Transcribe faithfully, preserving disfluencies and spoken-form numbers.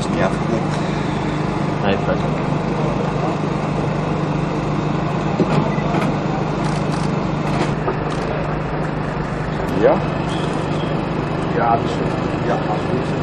is niet afgekomen. Nee, vet. Ja? Ja, dus, ja, absoluut.